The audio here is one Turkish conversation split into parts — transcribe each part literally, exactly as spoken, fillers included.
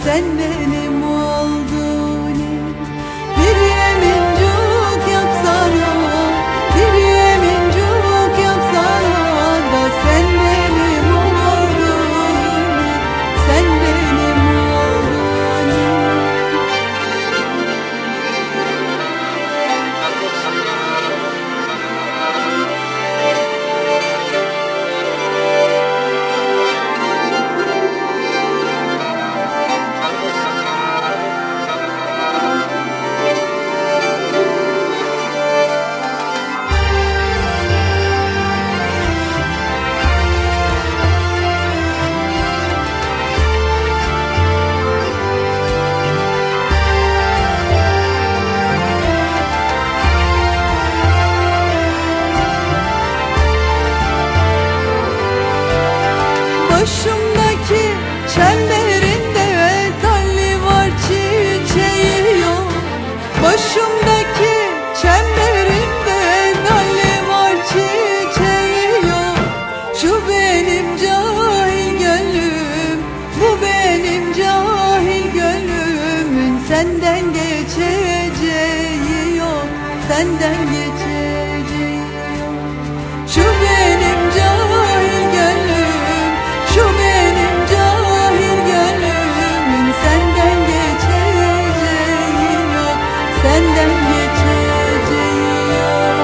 sen benim oldun. Bir yemincuk yapsana, bir yemincuk yapsana da sen benim oldun, sen benim oldun. Başımdaki çemberinde talli var, çiçeği yok. Başımdaki çemberinde talli var, çiçeği yok. Şu benim cahil gönlüm, bu benim cahil gönlümün senden geçeceği yok, senden geçeceği yok. Şu benim cahil gönlüm, şu benim cahil gönlümün senden geçeceği yok, senden geçeceği yok.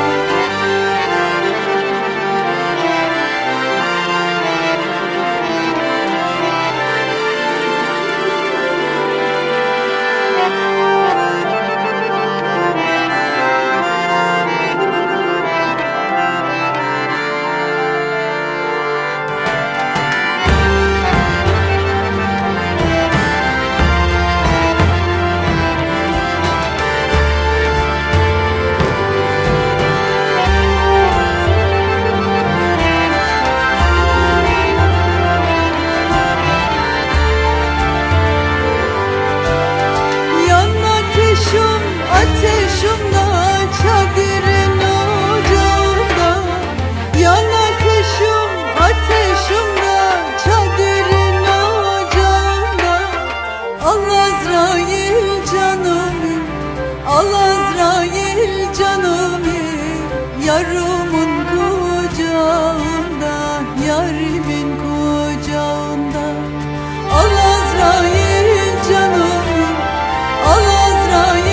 Ateşimde çadırın ocağında, yan ateşim, ateşimde çadırın ocağında. Al Azrail canımı, al Azrail canımı, yarımın kucağında, yarimin kucağında. Al Azrail canımı, al Azrail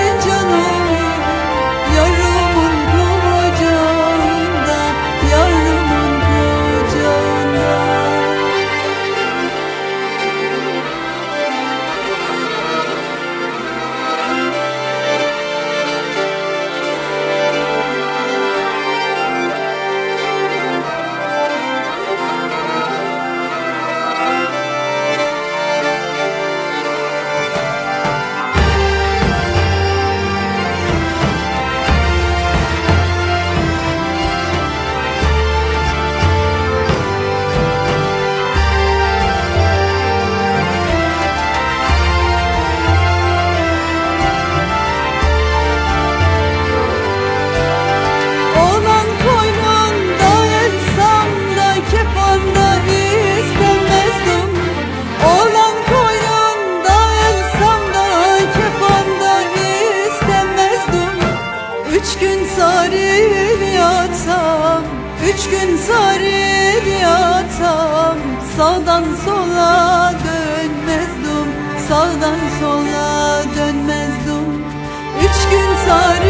Üç gün sarıp yatsam, üç gün sarıp yatsam, sağdan sola dönmezdim, sağdan sola dönmezdim. Üç gün sarıp